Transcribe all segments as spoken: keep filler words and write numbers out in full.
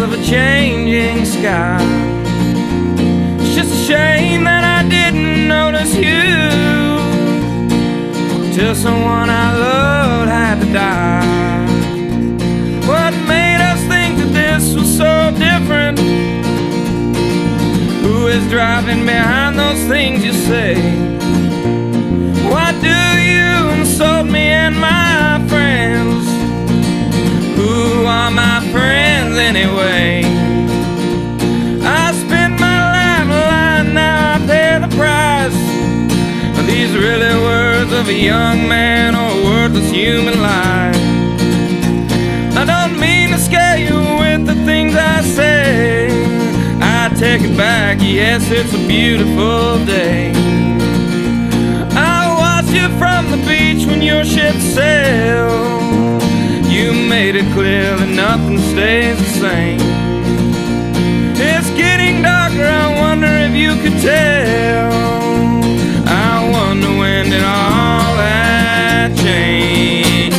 of a changing sky. It's just a shame that I didn't notice you till someone I loved had to die. What made us think that this was so different? Who is driving behind those things you say? Why do you insult me and my friends? Who are my friends anyway? I spent my life lying, now I pay the price. Are these really words of a young man or a worthless human life? I don't mean to scare you with the things I say. I take it back, yes, it's a beautiful day. I watched you from the beach when your ship sailed. You made it clear that nothing stays the same. It's getting darker, I wonder if you could tell. I wonder when did all that change?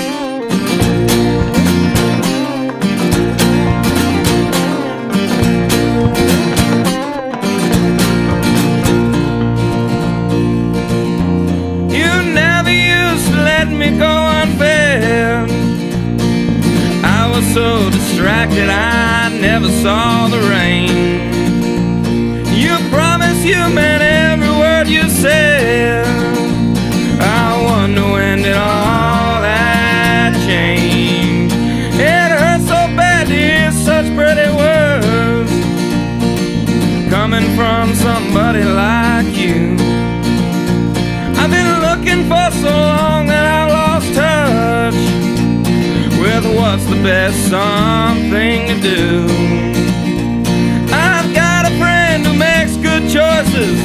You never used to let me go unfed. I was so distracted I never saw the rain. You promised you meant every word you said. I wonder when did all that change? It hurts so bad to hear such pretty words coming from somebody like you. I've been looking for so long that I've lost touch with what's the best something to do. I've got a friend who makes good choices.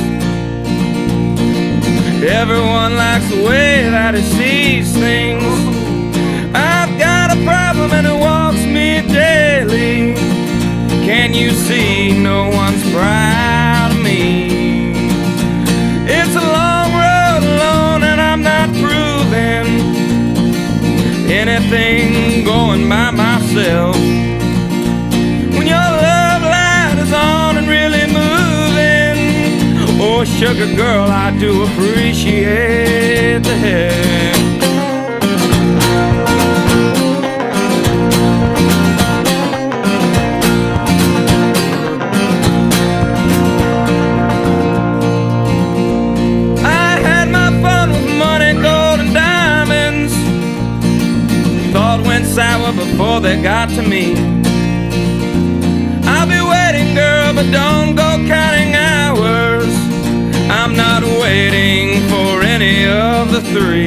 Everyone likes the way that he sees things. I've got a problem and it walks me daily. Can you see no one's proud of me? It's a long road alone and I'm not proving anything going by myself. When your love light is on and really moving, oh sugar girl, I do appreciate the help. I had my fun with money, gold and diamonds. Thought went sour before they got to me. I'll be waiting, girl, but don't go counting hours. I'm not waiting for any of the three.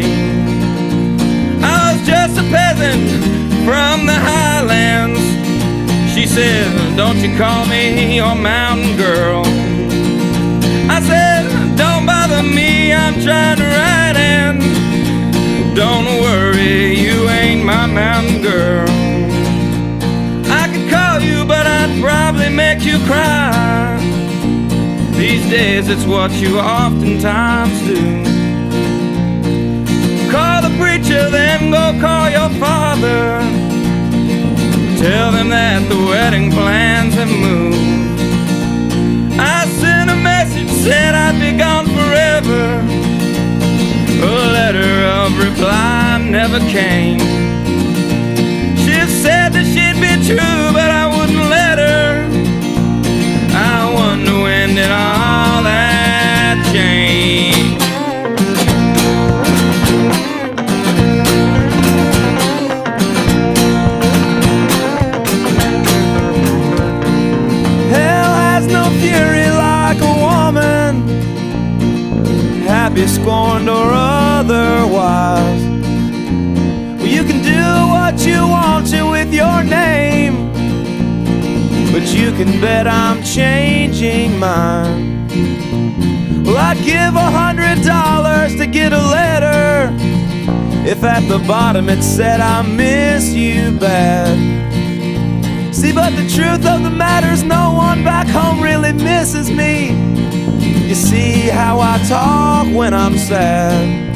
I was just a peasant from the highlands. She said, don't you call me your mountain girl. I said, don't bother me, I'm trying to write, and don't worry, you ain't my mountain girl. I could call you, but I'd probably make you cry. These days it's what you oftentimes do. Call the preacher, then go call your father. Tell them that the wedding plans have moved. I sent a message, said I'd be gone forever. A letter of reply never came. She said that she'd be true, but I wouldn't let her. I wonder when did all that change? Hell has no fury like a woman, happy, scorned, or otherwise. Well, you can do what you want to with your name, but you can bet I'm changing mine. Well, I'd give a hundred dollars to get a letter if at the bottom it said I miss you bad. See, but the truth of the matter's no one back home really misses me. You see how I talk when I'm sad.